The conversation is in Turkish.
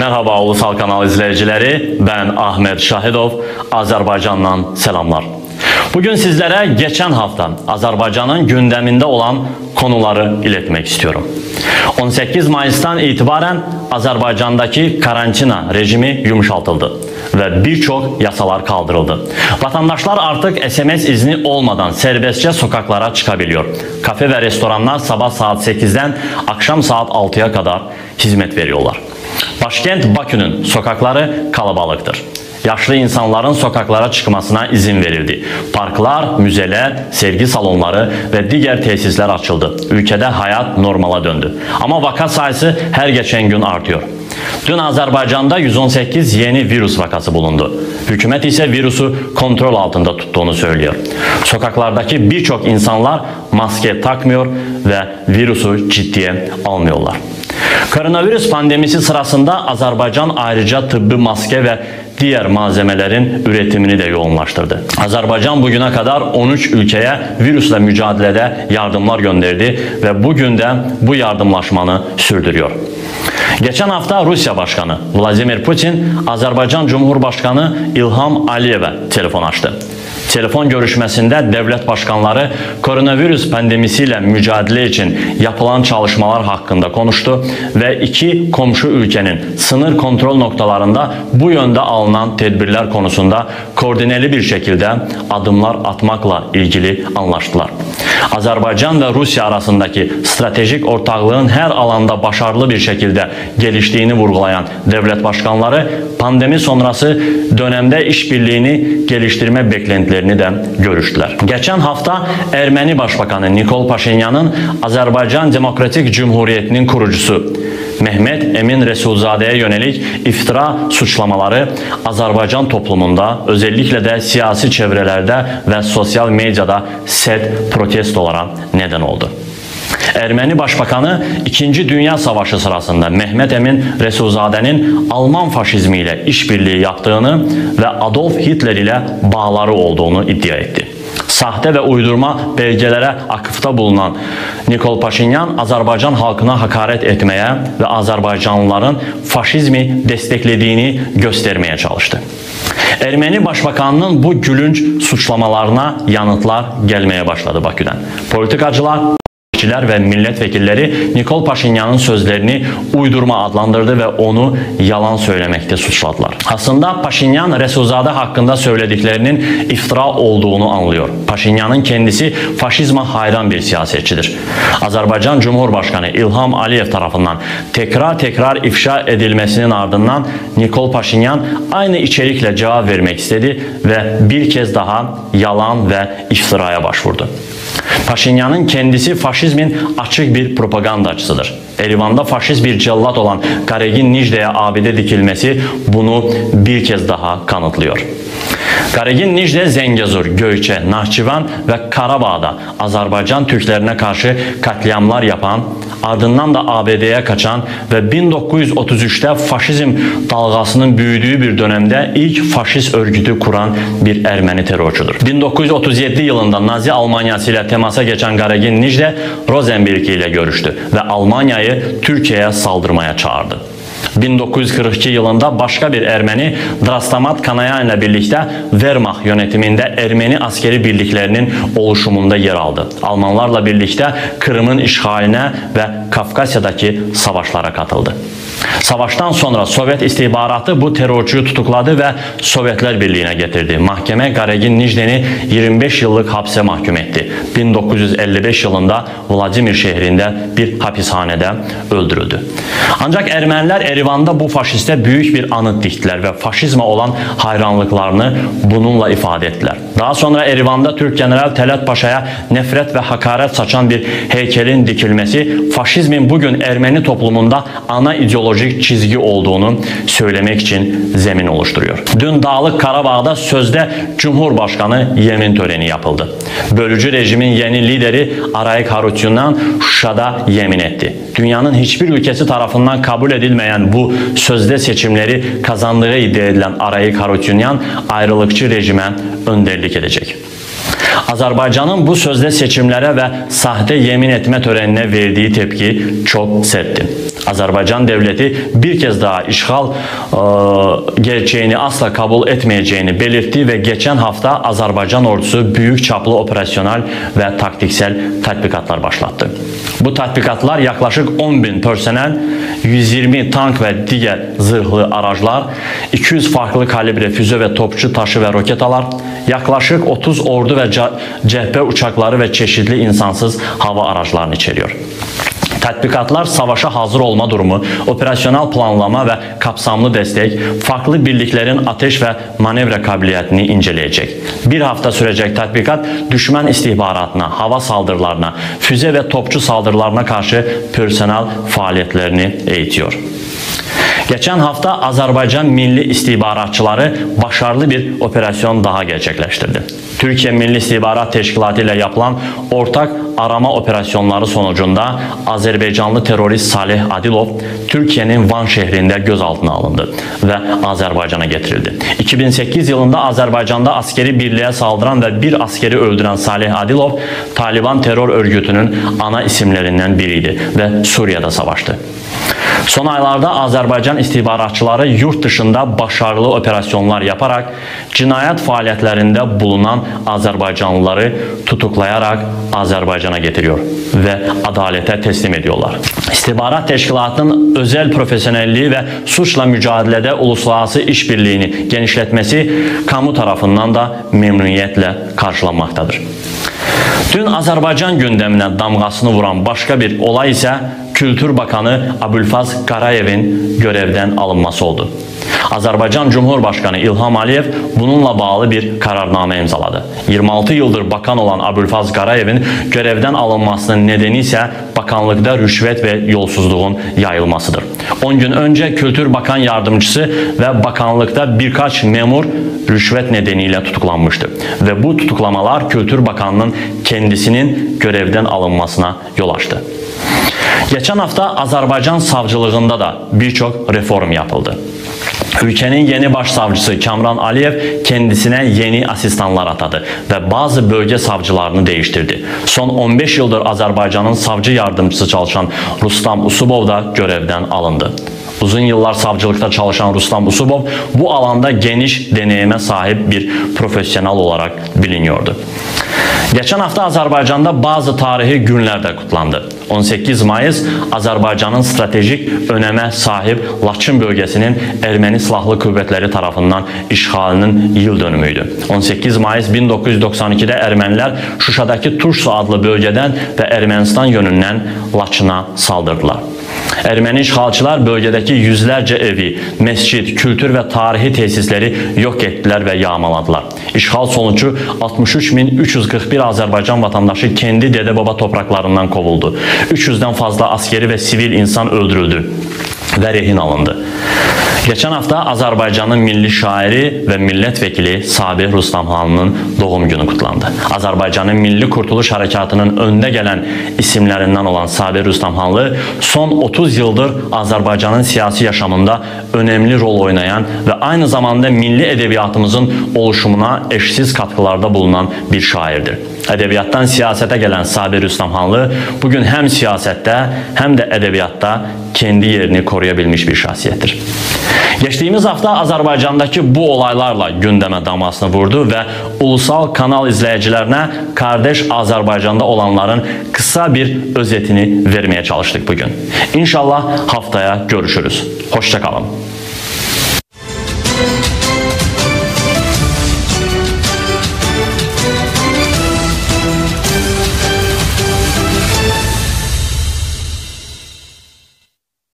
Merhaba Ulusal Kanal izleyicileri, ben Ahmet Şahidov, Azerbaycan'dan selamlar. Bugün sizlere geçen hafta Azerbaycan'ın gündeminde olan konuları iletmek istiyorum. 18 Mayıs'tan itibaren Azerbaycan'daki karantina rejimi yumuşatıldı ve birçok yasalar kaldırıldı. Vatandaşlar artık SMS izni olmadan serbestçe sokaklara çıkabiliyor. Kafe ve restoranlar sabah saat 8'den akşam saat 6'ya kadar hizmet veriyorlar. Başkent Bakü'nün sokakları kalabalıktır. Yaşlı insanların sokaklara çıkmasına izin verildi. Parklar, müzeler, sergi salonları ve diğer tesisler açıldı. Ülkede hayat normala döndü. Ama vaka sayısı her geçen gün artıyor. Dün Azerbaycan'da 118 yeni virüs vakası bulundu. Hükümet ise virüsü kontrol altında tuttuğunu söylüyor. Sokaklardaki birçok insanlar maske takmıyor ve virüsü ciddiye almıyorlar. Koronavirüs pandemisi sırasında Azerbaycan ayrıca tıbbi maske ve diğer malzemelerin üretimini de yoğunlaştırdı. Azerbaycan bugüne kadar 13 ülkeye virüsle mücadelede yardımlar gönderdi ve bugün de bu yardımlaşmanı sürdürüyor. Geçen hafta Rusya Başkanı Vladimir Putin, Azerbaycan Cumhurbaşkanı İlham Aliyev'e telefon açtı. Telefon görüşmesinde devlet başkanları koronavirüs pandemisiyle mücadele için yapılan çalışmalar hakkında konuştu ve iki komşu ülkenin sınır kontrol noktalarında bu yönde alınan tedbirler konusunda koordineli bir şekilde adımlar atmakla ilgili anlaştılar. Azerbaycan ve Rusya arasındaki stratejik ortaklığın her alanda başarılı bir şekilde geliştiğini vurgulayan devlet başkanları pandemi sonrası dönemde işbirliğini geliştirme beklentilerini de görüştüler. Geçen hafta Ermeni Başbakanı Nikol Paşinyan'ın Azerbaycan Demokratik Cumhuriyeti'nin kurucusu Mehmet Emin Resulzade'ye yönelik iftira suçlamaları Azerbaycan toplumunda, özellikle de siyasi çevrelerde ve sosyal medyada sert protestolara neden oldu. Ermeni Başbakanı 2. Dünya Savaşı sırasında Mehmet Emin Resulzade'nin Alman faşizmiyle işbirliği yaptığını ve Adolf Hitler ile bağları olduğunu iddia etti. Sahte ve uydurma belgelere akıfta bulunan Nikol Paşinyan, Azerbaycan halkına hakaret etmeye ve Azerbaycanlıların faşizmi desteklediğini göstermeye çalıştı. Ermeni Başbakanının bu gülünç suçlamalarına yanıtlar gelmeye başladı Bakü'den. Politikacılar ve milletvekilleri Nikol Paşinyan'ın sözlerini uydurma adlandırdı ve onu yalan söylemekte suçladılar. Aslında Paşinyan, Resulzade hakkında söylediklerinin iftira olduğunu anlıyor. Paşinyan'ın kendisi faşizme hayran bir siyasetçidir. Azerbaycan Cumhurbaşkanı İlham Aliyev tarafından tekrar ifşa edilmesinin ardından Nikol Paşinyan aynı içerikle cevap vermek istedi ve bir kez daha yalan ve iftiraya başvurdu. Paşinyan'ın kendisi faşizmin açık bir propagandacısıdır. Erivan'da faşist bir cellat olan Qaregin Nijde'ye abide dikilmesi bunu bir kez daha kanıtlıyor. Qaregin Nijde, Zengezur, Göyçe, Nahçıvan ve Karabağ'da Azerbaycan Türklerine karşı katliamlar yapan, ardından da ABD'ye kaçan ve 1933'te faşizm dalgasının büyüdüğü bir dönemde ilk faşist örgütü kuran bir Ermeni terörçüdür. 1937 yılında Nazi Almanyası ile temasa geçen Qaregin Nijde, Rosenberg ile görüştü ve Almanya'yı Türkiye'ye saldırmaya çağırdı. 1942 yılında başka bir Ermeni, Drastamat Kanayan ile birlikte Wehrmacht yönetiminde Ermeni askeri birliklerinin oluşumunda yer aldı. Almanlarla birlikte Kırım'ın işgaline ve Kafkasya'daki savaşlara katıldı. Savaştan sonra Sovyet istihbaratı bu terörcüyü tutukladı ve Sovyetler Birliği'ne getirdi. Mahkeme Qaregin Nijde'ni 25 yıllık hapse mahkum etti. 1955 yılında Vladimir şehrinde bir hapishanede öldürüldü. Ancak Ermeniler Erivan'da bu faşiste büyük bir anıt diktiler ve faşizme olan hayranlıklarını bununla ifade ettiler. Daha sonra Erivan'da Türk General Talat Paşa'ya nefret ve hakaret saçan bir heykelin dikilmesi faşizmin bugün Ermeni toplumunda ana ideolojik çizgi olduğunu söylemek için zemin oluşturuyor. Dün Dağlık Karabağ'da sözde Cumhurbaşkanı yemin töreni yapıldı. Bölücü rejimin yeni lideri Arayik Harutyunyan Şuşa'da yemin etti. Dünyanın hiçbir ülkesi tarafından kabul edilmeyen bu sözde seçimleri kazandığı iddia edilen Arayik Harutyunyan ayrılıkçı rejime önderlik edecek. Azərbaycanın bu sözde seçimlere ve sahte yemin etme törenine verdiği tepki çok sertti. Azərbaycan devleti bir kez daha işgal gerçeğini asla kabul etmeyeceğini belirtti ve geçen hafta Azərbaycan ordusu büyük çaplı operasyonel ve taktiksel tatbikatlar başlattı. Bu tatbikatlar yaklaşık 10.000 personel, 120 tank ve diğer zırhlı araçlar, 200 farklı kalibre füze ve topçu taşı ve roketalar, yaklaşık 30 ordu ve cephe uçakları ve çeşitli insansız hava araçlarını içeriyor. Tatbikatlar savaşa hazır olma durumu, operasyonel planlama ve kapsamlı destek, farklı birliklerin ateş ve manevra kabiliyetini inceleyecek. Bir hafta sürecek tatbikat, düşman istihbaratına, hava saldırılarına, füze ve topçu saldırılarına karşı personel faaliyetlerini eğitiyor. Geçen hafta Azərbaycan Milli İstihbaratçıları başarılı bir operasyon daha gerçekleştirdi. Türkiye Milli İstihbarat Teşkilatı ile yapılan ortak arama operasyonları sonucunda Azerbaycanlı terörist Salih Adilov Türkiye'nin Van şehrinde gözaltına alındı ve Azerbaycan'a getirildi. 2008 yılında Azerbaycan'da askeri birliğe saldıran ve bir askeri öldüren Salih Adilov, Taliban terör örgütünün ana isimlerinden biriydi ve Suriye'de savaştı. Son aylarda Azərbaycan istihbaratçıları yurt dışında başarılı operasyonlar yaparak cinayet faaliyetlerinde bulunan Azərbaycanlıları tutuklayarak Azərbaycan'a getiriyor ve adalete teslim ediyorlar. İstihbarat Teşkilatı'nın özel profesyonelliği ve suçla mücadelede uluslararası işbirliğini genişletmesi kamu tarafından da memnuniyetle karşılanmaktadır. Dün Azərbaycan gündemine damgasını vuran başka bir olay ise Kültür Bakanı Abülfaz Qarayevin görevden alınması oldu. Azərbaycan Cumhurbaşkanı İlham Aliyev bununla bağlı bir kararname imzaladı. 26 yıldır bakan olan Abülfaz Qarayevin görevden alınmasının nedeni ise bakanlıkta rüşvet ve yolsuzluğun yayılmasıdır. 10 gün önce Kültür Bakan Yardımcısı ve bakanlıkta birkaç memur rüşvet nedeniyle tutuklanmıştı. Ve bu tutuklamalar Kültür Bakanı'nın kendisinin görevden alınmasına yol açtı. Geçen hafta Azərbaycan savcılığında da birçok reform yapıldı. Ülkenin yeni başsavcısı Kamran Aliyev kendisine yeni asistanlar atadı ve bazı bölge savcılarını değiştirdi. Son 15 yıldır Azərbaycan'ın savcı yardımcısı çalışan Rustam Usubov da görevden alındı. Uzun yıllar savcılıkta çalışan Rustam Usubov bu alanda geniş deneyime sahip bir profesyonel olarak biliniyordu. Geçen hafta Azərbaycan'da bazı tarihi günler de kutlandı. 18 Mayıs Azərbaycan'ın stratejik öneme sahip Laçın bölgesinin Ermeni Silahlı Kuvvetleri tarafından işgalinin yıl dönümüydü. 18 Mayıs 1992'de Ermeniler Şuşadaki Tursu adlı bölgeden ve Ermenistan yönünden Laçın'a saldırdılar. Ermeni işgalçılar bölgedeki yüzlerce evi, mescid, kültür ve tarihi tesisleri yok ettiler ve yağmaladılar. İşgal sonucu 63.341 Azərbaycan vatandaşı kendi dede-baba topraklarından kovuldu. 300'den fazla askeri ve sivil insan öldürüldü ve rehin alındı. Geçen hafta Azərbaycanın milli şairi ve milletvekili Sabir Rustamxanlının doğum günü kutlandı. Azərbaycanın Milli Kurtuluş Harekatının önde gelen isimlerinden olan Sabir Rustamxanlı son 30 yıldır Azərbaycanın siyasi yaşamında önemli rol oynayan ve aynı zamanda milli edebiyatımızın oluşumuna eşsiz katkılarda bulunan bir şairdir. Edebiyattan siyasete gelen Sabir Rustamxanlı bugün hem siyasette hem de edebiyatta kendi yerini koruyabilmiş bir şahsiyettir. Geçtiğimiz hafta Azərbaycan'daki bu olaylarla gündeme damgasını vurdu ve ulusal kanal izleyicilerine kardeş Azərbaycan'da olanların kısa bir özetini vermeye çalıştık bugün. İnşallah haftaya görüşürüz. Hoşça kalın.